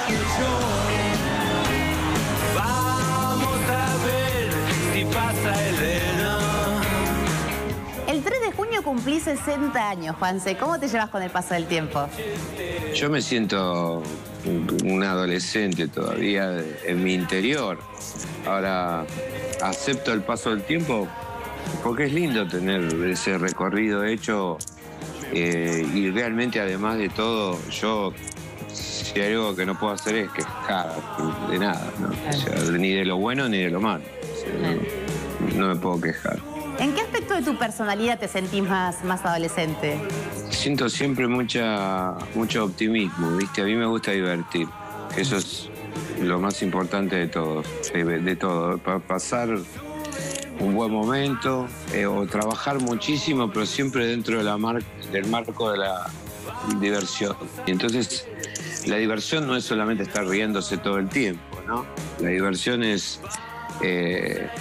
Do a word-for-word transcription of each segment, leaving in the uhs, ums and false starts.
El tres de junio cumplí sesenta años, Juanse. ¿Cómo te llevas con el paso del tiempo? Yo me siento un adolescente todavía en mi interior. Ahora acepto el paso del tiempo porque es lindo tener ese recorrido hecho eh, y realmente, además de todo, yo, si hay algo que no puedo hacer es quejar de nada, ¿no? O sea, ni de lo bueno ni de lo malo. O sea, no, no me puedo quejar. ¿En qué aspecto de tu personalidad te sentís más, más adolescente? Siento siempre mucha, mucho optimismo, ¿viste? A mí me gusta divertir. Eso es lo más importante de todo. De, de todo. Pa pasar un buen momento eh, o trabajar muchísimo, pero siempre dentro de la mar del marco de la diversión. Y entonces, la diversión no es solamente estar riéndose todo el tiempo, ¿no? La diversión es eh,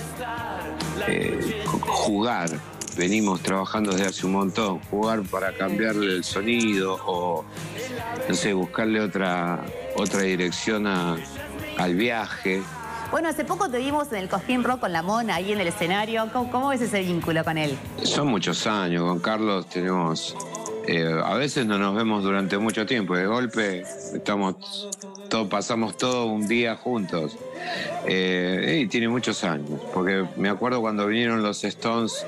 eh, jugar. Venimos trabajando desde hace un montón, jugar para cambiarle el sonido o, no sé, buscarle otra, otra dirección a, al viaje. Bueno, hace poco te vimos en el Cosquín Rock con La Mona, ahí en el escenario. ¿Cómo, cómo ves ese vínculo con él? Son muchos años, con Carlos tenemos... Eh, a veces no nos vemos durante mucho tiempo, de golpe estamos, todo, pasamos todo un día juntos. Eh, y tiene muchos años, porque me acuerdo cuando vinieron los Stones,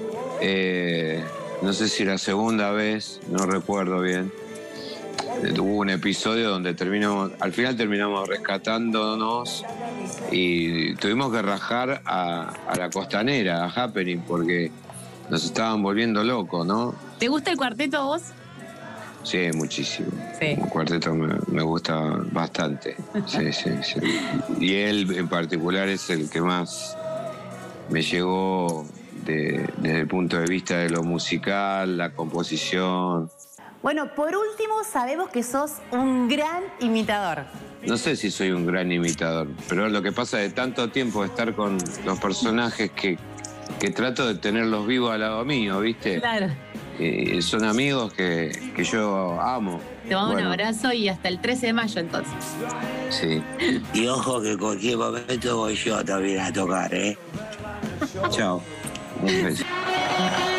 eh, no sé si la segunda vez, no recuerdo bien, eh, hubo un episodio donde terminamos, al final terminamos rescatándonos y tuvimos que rajar a, a la Costanera, a Happening, porque nos estaban volviendo locos, ¿no? ¿Te gusta el cuarteto a vos? Sí, muchísimo. Sí. El cuarteto me, me gusta bastante. Sí, sí, sí. Y él en particular es el que más me llegó de, desde el punto de vista de lo musical, la composición. Bueno, por último, sabemos que sos un gran imitador. No sé si soy un gran imitador, pero lo que pasa de tanto tiempo de estar con los personajes que, que trato de tenerlos vivos al lado mío, ¿viste? Claro. Eh, son amigos que, que yo amo. Te mando bueno, un abrazo y hasta el trece de mayo entonces. Sí. Y ojo que en cualquier momento voy yo también a tocar, ¿eh? Chao. Un beso.